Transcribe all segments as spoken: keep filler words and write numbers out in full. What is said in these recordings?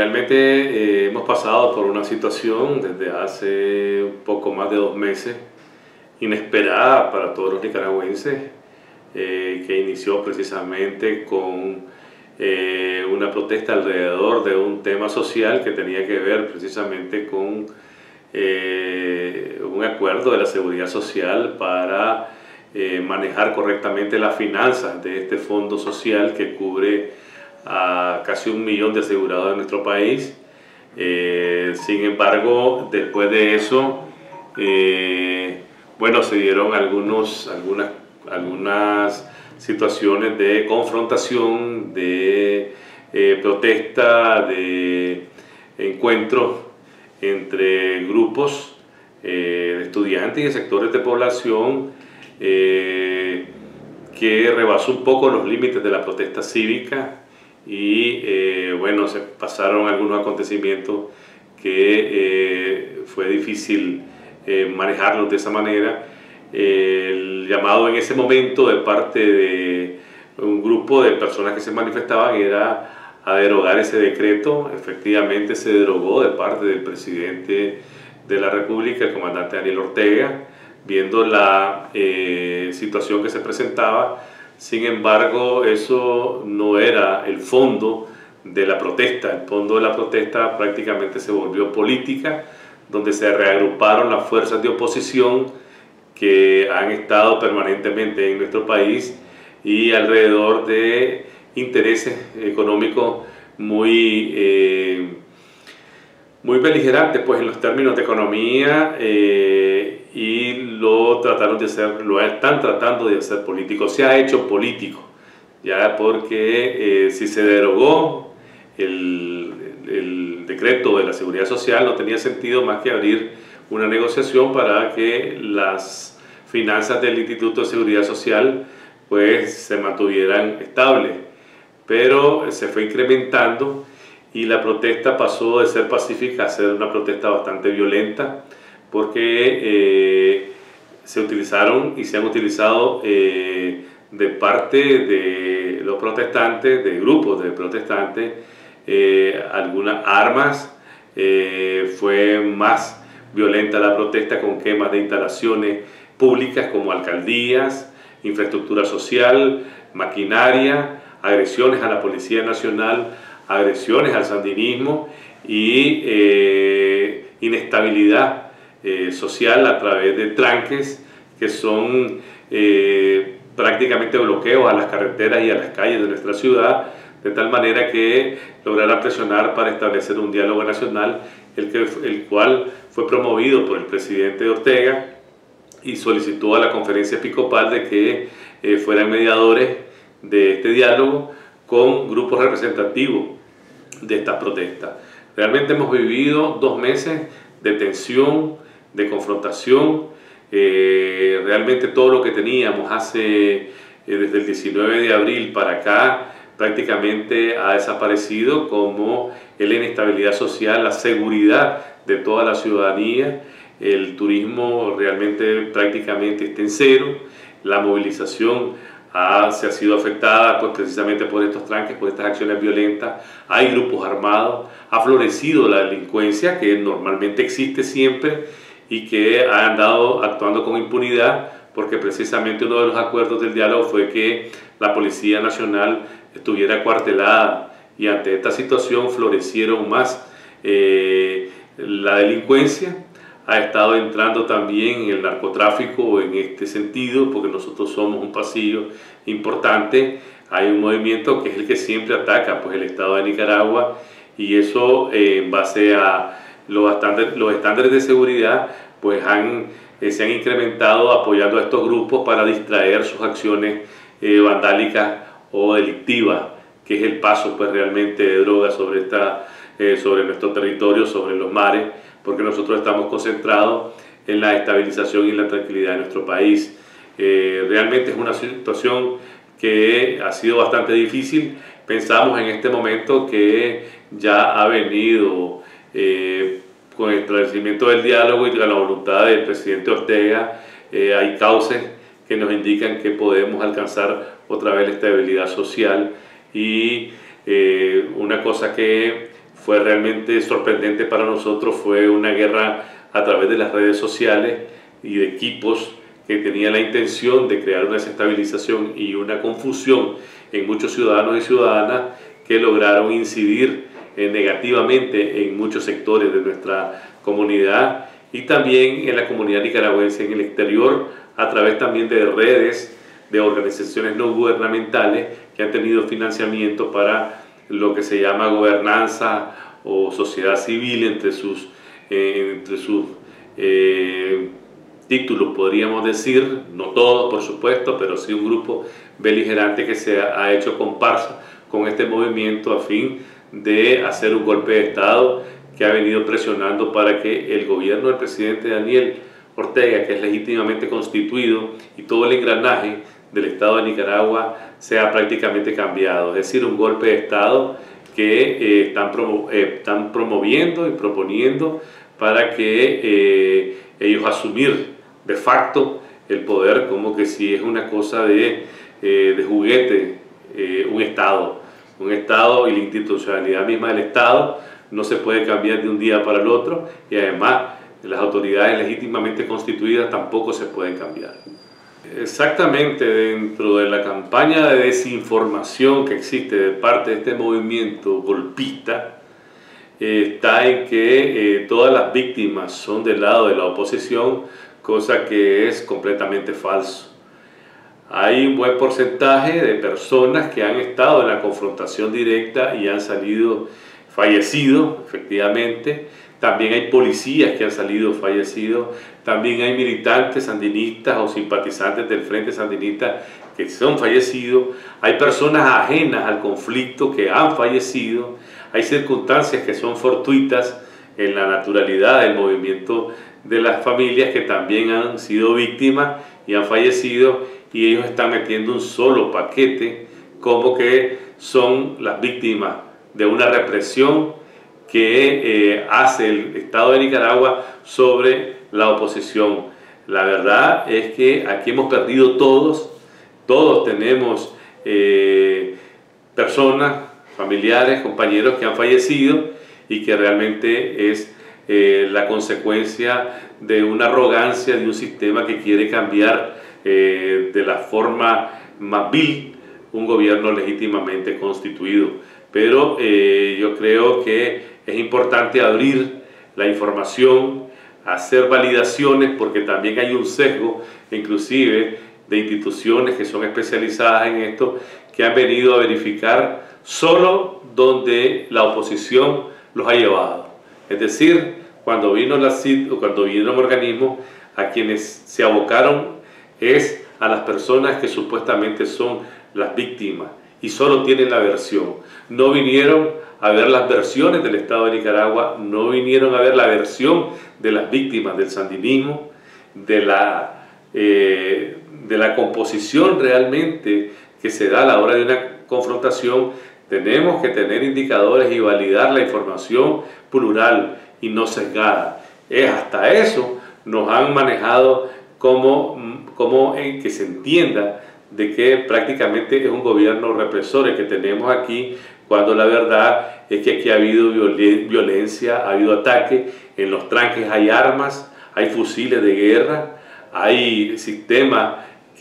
realmente eh, hemos pasado por una situación desde hace un poco más de dos meses, inesperada para todos los nicaragüenses, eh, que inició precisamente con eh, una protesta alrededor de un tema social que tenía que ver precisamente con eh, un acuerdo de la Seguridad Social para eh, manejar correctamente las finanzas de este fondo social que cubre a casi un millón de asegurados en nuestro país. Eh, sin embargo, después de eso, eh, bueno, se dieron algunos, algunas, algunas situaciones de confrontación, de eh, protesta, de encuentros entre grupos eh, de estudiantes y de sectores de población eh, que rebasó un poco los límites de la protesta cívica. Y eh, bueno, se pasaron algunos acontecimientos que eh, fue difícil eh, manejarlos de esa manera. Eh, el llamado en ese momento de parte de un grupo de personas que se manifestaban era a derogar ese decreto. Efectivamente se derogó de parte del presidente de la República, el comandante Daniel Ortega, viendo la eh, situación que se presentaba. Sin embargo, eso no era el fondo de la protesta. El fondo de la protesta prácticamente se volvió política, donde se reagruparon las fuerzas de oposición que han estado permanentemente en nuestro país y alrededor de intereses económicos muy, eh, muy beligerantes pues, en los términos de economía, eh, y lo trataron de hacer, lo están tratando de hacer político. Se ha hecho político, ya porque eh, si se derogó el, el decreto de la Seguridad Social, no tenía sentido más que abrir una negociación para que las finanzas del Instituto de Seguridad Social pues se mantuvieran estables. Pero se fue incrementando y la protesta pasó de ser pacífica a ser una protesta bastante violenta, porque eh, se utilizaron y se han utilizado eh, de parte de los protestantes, de grupos de protestantes, eh, algunas armas. Eh, fue más violenta la protesta con quemas de instalaciones públicas como alcaldías, infraestructura social, maquinaria, agresiones a la Policía Nacional, agresiones al sandinismo y eh, inestabilidad Eh, social a través de tranques que son eh, prácticamente bloqueos a las carreteras y a las calles de nuestra ciudad, de tal manera que logrará presionar para establecer un diálogo nacional, el, que, el cual fue promovido por el presidente Ortega y solicitó a la conferencia episcopal de que eh, fueran mediadores de este diálogo con grupos representativos de estas protestas. Realmente hemos vivido dos meses de tensión, de confrontación. Eh, realmente todo lo que teníamos hace eh, desde el diecinueve de abril para acá prácticamente ha desaparecido, como la inestabilidad social, la seguridad de toda la ciudadanía. El turismo realmente prácticamente está en cero, la movilización ha, se ha sido afectada pues, precisamente por estos tranques, por estas acciones violentas. Hay grupos armados, ha florecido la delincuencia que normalmente existe siempre y que ha andado actuando con impunidad, porque precisamente uno de los acuerdos del diálogo fue que la Policía Nacional estuviera acuartelada, y ante esta situación florecieron más eh, la delincuencia. Ha estado entrando también el narcotráfico en este sentido, porque nosotros somos un pasillo importante. Hay un movimiento que es el que siempre ataca pues, el Estado de Nicaragua, y eso eh, en base a los estándares, los estándares de seguridad pues han, eh, se han incrementado apoyando a estos grupos para distraer sus acciones eh, vandálicas o delictivas, que es el paso pues realmente de drogas sobre, esta, eh, sobre nuestro territorio, sobre los mares, porque nosotros estamos concentrados en la estabilización y la tranquilidad de nuestro país. Eh, realmente es una situación que ha sido bastante difícil. Pensamos en este momento que ya ha venido eh, con el establecimiento del diálogo y con la voluntad del presidente Ortega, eh, hay cauces que nos indican que podemos alcanzar otra vez la estabilidad social. Y eh, una cosa que fue realmente sorprendente para nosotros. Fue una guerra a través de las redes sociales y de equipos que tenía la intención de crear una desestabilización y una confusión en muchos ciudadanos y ciudadanas que lograron incidir eh, negativamente en muchos sectores de nuestra comunidad y también en la comunidad nicaragüense en el exterior, a través también de redes de organizaciones no gubernamentales que han tenido financiamiento para lo que se llama gobernanza o sociedad civil entre sus, eh, entre sus eh, títulos, podríamos decir, no todos por supuesto, pero sí un grupo beligerante que se ha hecho comparsa con este movimiento a fin de hacer un golpe de Estado que ha venido presionando para que el gobierno del presidente Daniel Ortega, que es legítimamente constituido, y todo el engranaje del Estado de Nicaragua sea prácticamente cambiado. Es decir, un golpe de Estado que eh, están, promo eh, están promoviendo y proponiendo para que eh, ellos asumir de facto el poder, como que si es una cosa de, eh, de juguete, eh, un Estado. Un Estado y la institucionalidad misma del Estado no se puede cambiar de un día para el otro, y además las autoridades legítimamente constituidas tampoco se pueden cambiar. Exactamente, dentro de la campaña de desinformación que existe de parte de este movimiento golpista, eh, está en que eh, todas las víctimas son del lado de la oposición, cosa que es completamente falso. Hay un buen porcentaje de personas que han estado en la confrontación directa y han salido fallecidos, efectivamente. También hay policías que han salido fallecidos. También hay militantes sandinistas o simpatizantes del Frente Sandinista que son fallecidos. Hay personas ajenas al conflicto que han fallecido. Hay circunstancias que son fortuitas en la naturalidad del movimiento de las familias que también han sido víctimas y han fallecido, y ellos están metiendo un solo paquete como que son las víctimas de una represión que eh, hace el Estado de Nicaragua sobre la oposición. La verdad es que aquí hemos perdido todos, todos tenemos eh, personas, familiares, compañeros que han fallecido y que realmente es eh, la consecuencia de una arrogancia de un sistema que quiere cambiar eh, de la forma más vil un gobierno legítimamente constituido. Pero eh, yo creo que es importante abrir la información, hacer validaciones, porque también hay un sesgo, inclusive de instituciones que son especializadas en esto, que han venido a verificar solo donde la oposición los ha llevado. Es decir, cuando vino la C I D o cuando vinieron organismos, a quienes se abocaron es a las personas que supuestamente son las víctimas y solo tienen la versión. No vinieron a ver las versiones del Estado de Nicaragua, no vinieron a ver la versión de las víctimas del sandinismo, de la, eh, de la composición realmente que se da a la hora de una confrontación. Tenemos que tener indicadores y validar la información plural y no sesgada. Es hasta eso nos han manejado como, como en que se entienda de que prácticamente es un gobierno represor el que tenemos aquí, cuando la verdad es que aquí ha habido violencia, ha habido ataque, en los tranques hay armas, hay fusiles de guerra, hay sistemas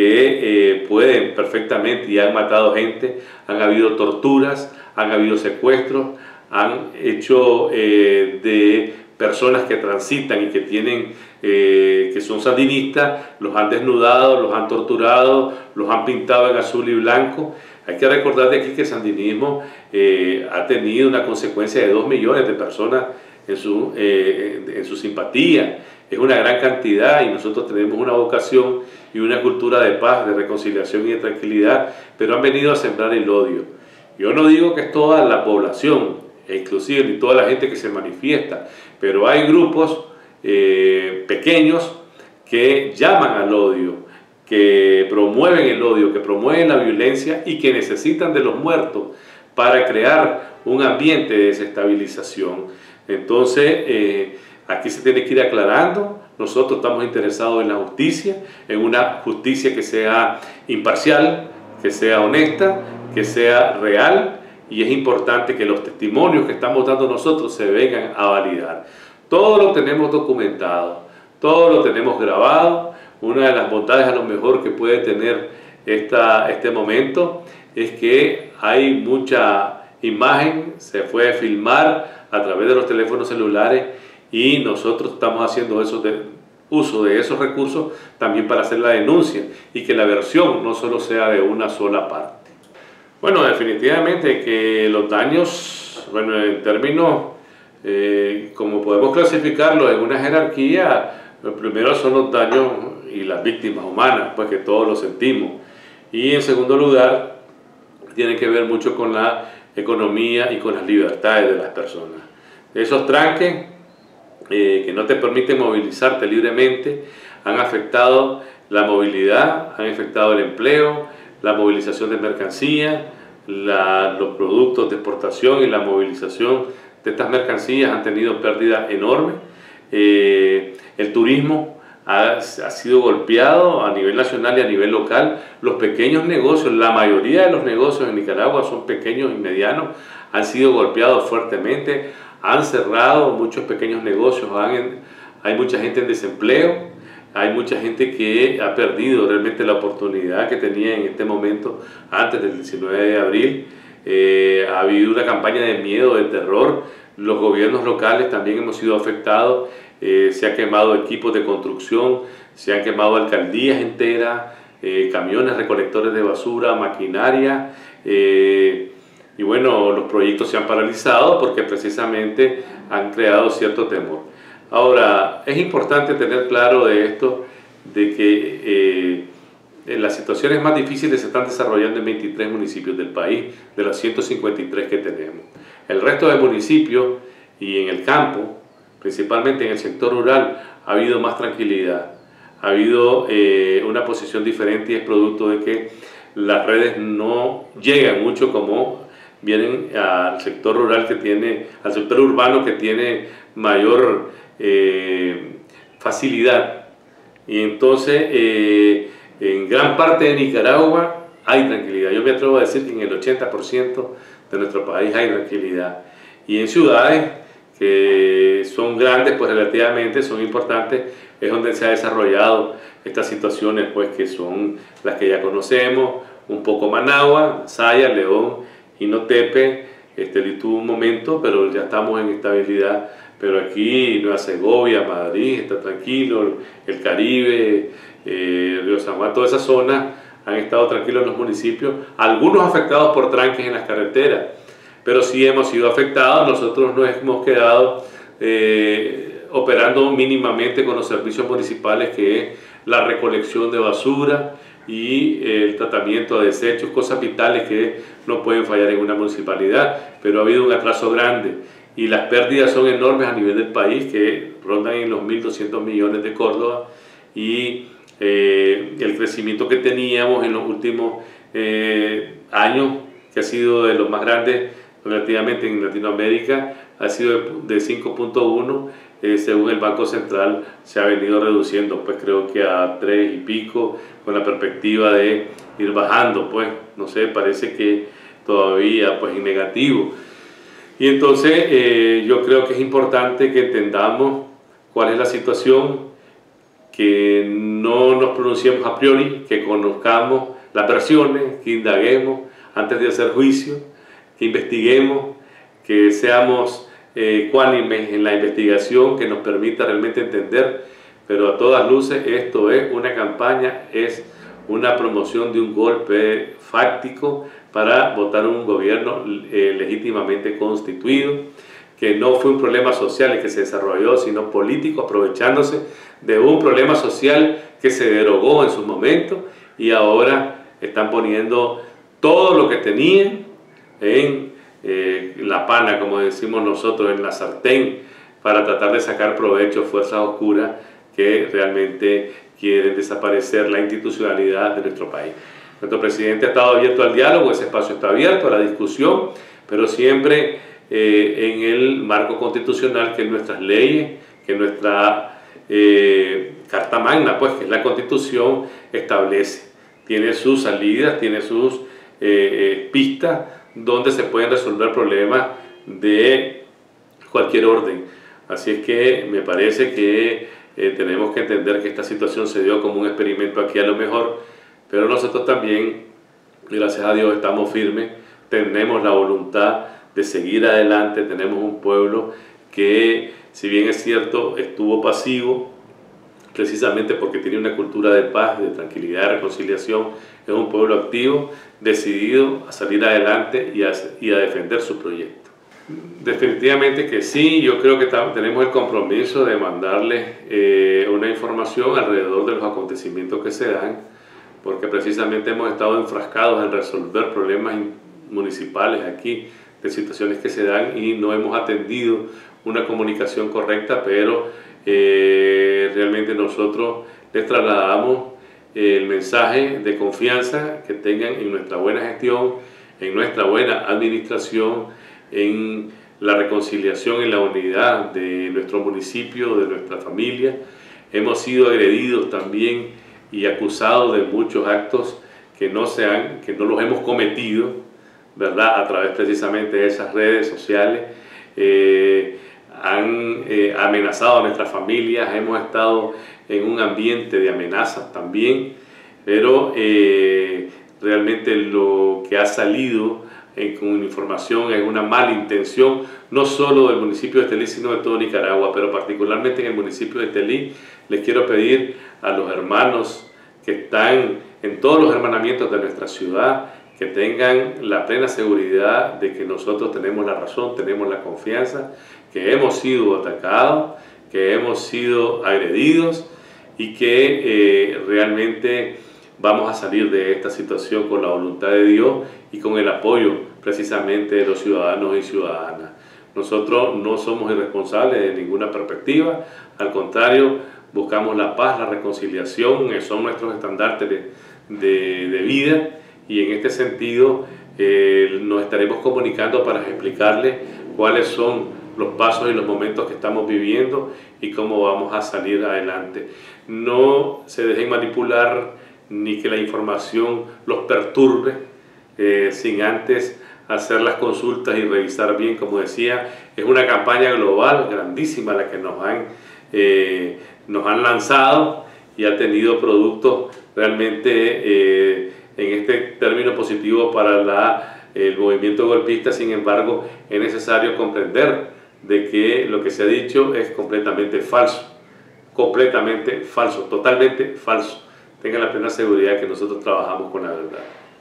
que eh, pueden perfectamente y han matado gente, han habido torturas, han habido secuestros, han hecho eh, de personas que transitan y que tienen eh, que son sandinistas, los han desnudado, los han torturado, los han pintado en azul y blanco. Hay que recordar de aquí que el sandinismo eh, ha tenido una consecuencia de dos millones de personas en su, eh, en su simpatía. Es una gran cantidad y nosotros tenemos una vocación y una cultura de paz, de reconciliación y de tranquilidad, pero han venido a sembrar el odio. Yo no digo que es toda la población, e inclusive ni toda la gente que se manifiesta, pero hay grupos eh, pequeños que llaman al odio, que promueven el odio, que promueven la violencia y que necesitan de los muertos para crear un ambiente de desestabilización. Entonces, eh, aquí se tiene que ir aclarando. Nosotros estamos interesados en la justicia, en una justicia que sea imparcial, que sea honesta, que sea real y es importante que los testimonios que estamos dando nosotros se vengan a validar. Todo lo tenemos documentado, todo lo tenemos grabado. Una de las bondades a lo mejor que puede tener esta, este momento es que hay mucha imagen, se puede filmar a través de los teléfonos celulares y nosotros estamos haciendo eso de, uso de esos recursos también para hacer la denuncia y que la versión no solo sea de una sola parte. Bueno, definitivamente que los daños, bueno, en términos, eh, como podemos clasificarlo en una jerarquía, lo primero son los daños y las víctimas humanas, pues que todos lo sentimos. Y en segundo lugar, tiene que ver mucho con la economía y con las libertades de las personas. Esos tranques eh, que no te permiten movilizarte libremente han afectado la movilidad, han afectado el empleo, la movilización de mercancías, la, los productos de exportación y la movilización de estas mercancías han tenido pérdidas enormes. Eh, el turismo ha, ha sido golpeado a nivel nacional y a nivel local. Los pequeños negocios, la mayoría de los negocios en Nicaragua son pequeños y medianos, han sido golpeados fuertemente, han cerrado muchos pequeños negocios, han, hay mucha gente en desempleo. Hay mucha gente que ha perdido realmente la oportunidad que tenía en este momento antes del diecinueve de abril. Eh, ha habido una campaña de miedo, de terror. Los gobiernos locales también hemos sido afectados. Eh, se han quemado equipos de construcción, se han quemado alcaldías enteras, eh, camiones recolectores de basura, maquinaria. Eh, y bueno, los proyectos se han paralizado porque precisamente han creado cierto temor. Ahora, es importante tener claro de esto, de que eh, las situaciones más difíciles se están desarrollando en veintitrés municipios del país, de los ciento cincuenta y tres que tenemos. El resto de municipios y en el campo, principalmente en el sector rural, ha habido más tranquilidad, ha habido eh, una posición diferente y es producto de que las redes no llegan mucho como vienen al sector rural que tiene, al sector urbano que tiene mayor Eh, facilidad, y entonces eh, en gran parte de Nicaragua hay tranquilidad. Yo me atrevo a decir que en el ochenta por ciento de nuestro país hay tranquilidad, y en ciudades que son grandes, pues relativamente son importantes, es donde se ha desarrollado estas situaciones, pues que son las que ya conocemos, un poco Managua, Saya, León, Jinotepe, este, tuvo un momento, pero ya estamos en estabilidad. Pero aquí Nueva Segovia, Madrid, está tranquilo, el Caribe, eh, Río San Juan, toda esa zona han estado tranquilos los municipios, algunos afectados por tranques en las carreteras, pero sí hemos sido afectados. Nosotros nos hemos quedado eh, operando mínimamente con los servicios municipales, que es la recolección de basura y el tratamiento de desechos, cosas vitales que no pueden fallar en una municipalidad, pero ha habido un atraso grande. Y las pérdidas son enormes a nivel del país, que rondan en los mil doscientos millones de Córdoba, y eh, el crecimiento que teníamos en los últimos eh, años, que ha sido de los más grandes relativamente en Latinoamérica, ha sido de cinco punto uno, eh, según el Banco Central se ha venido reduciendo, pues creo que a tres y pico, con la perspectiva de ir bajando, pues no sé, parece que todavía pues en negativo. Y entonces eh, yo creo que es importante que entendamos cuál es la situación, que no nos pronunciemos a priori, que conozcamos las versiones, que indaguemos antes de hacer juicio, que investiguemos, que seamos eh, ecuánimes en la investigación, que nos permita realmente entender. Pero a todas luces esto es una campaña, es una promoción de un golpe fáctico para votar un gobierno eh, legítimamente constituido, que no fue un problema social el que se desarrolló, sino político, aprovechándose de un problema social que se derogó en su momento, y ahora están poniendo todo lo que tenían en eh, la pana, como decimos nosotros, en la sartén, para tratar de sacar provecho, fuerzas oscuras que realmente quieren desaparecer la institucionalidad de nuestro país. Nuestro presidente ha estado abierto al diálogo, ese espacio está abierto a la discusión, pero siempre eh, en el marco constitucional, que nuestras leyes, que nuestra eh, Carta Magna, pues que es la Constitución, establece. Tiene sus salidas, tiene sus eh, pistas donde se pueden resolver problemas de cualquier orden. Así es que me parece que eh, tenemos que entender que esta situación se dio como un experimento aquí a lo mejor, pero nosotros también, gracias a Dios, estamos firmes, tenemos la voluntad de seguir adelante, tenemos un pueblo que, si bien es cierto, estuvo pasivo, precisamente porque tiene una cultura de paz, de tranquilidad, de reconciliación, es un pueblo activo, decidido a salir adelante y a, y a defender su proyecto. Definitivamente que sí, yo creo que tenemos el compromiso de mandarles eh, una información alrededor de los acontecimientos que se dan, porque precisamente hemos estado enfrascados en resolver problemas municipales aquí, de situaciones que se dan y no hemos atendido una comunicación correcta, pero eh, realmente nosotros les trasladamos el mensaje de confianza que tengan en nuestra buena gestión, en nuestra buena administración, en la reconciliación, en la unidad de nuestro municipio, de nuestra familia. Hemos sido agredidos también y acusados de muchos actos que no, se han, que no los hemos cometido, ¿verdad? A través precisamente de esas redes sociales. Eh, han eh, amenazado a nuestras familias, hemos estado en un ambiente de amenazas también, pero eh, realmente lo que ha salido eh, con información es una mala intención, no solo del municipio de Estelí, sino de todo Nicaragua, pero particularmente en el municipio de Estelí. Les quiero pedir a los hermanos que están en todos los hermanamientos de nuestra ciudad, que tengan la plena seguridad de que nosotros tenemos la razón, tenemos la confianza, que hemos sido atacados, que hemos sido agredidos y que eh, realmente vamos a salir de esta situación con la voluntad de Dios y con el apoyo precisamente de los ciudadanos y ciudadanas. Nosotros no somos irresponsables de ninguna perspectiva, al contrario, buscamos la paz, la reconciliación, son nuestros estandartes de, de, de vida, y en este sentido eh, nos estaremos comunicando para explicarles cuáles son los pasos y los momentos que estamos viviendo y cómo vamos a salir adelante. No se dejen manipular ni que la información los perturbe eh, sin antes hacer las consultas y revisar bien. Como decía, es una campaña global grandísima la que nos han, eh, nos han lanzado y ha tenido productos realmente eh, en este término positivo para la, el movimiento golpista. Sin embargo, es necesario comprender de que lo que se ha dicho es completamente falso, completamente falso, totalmente falso. Tengan la plena seguridad que nosotros trabajamos con la verdad.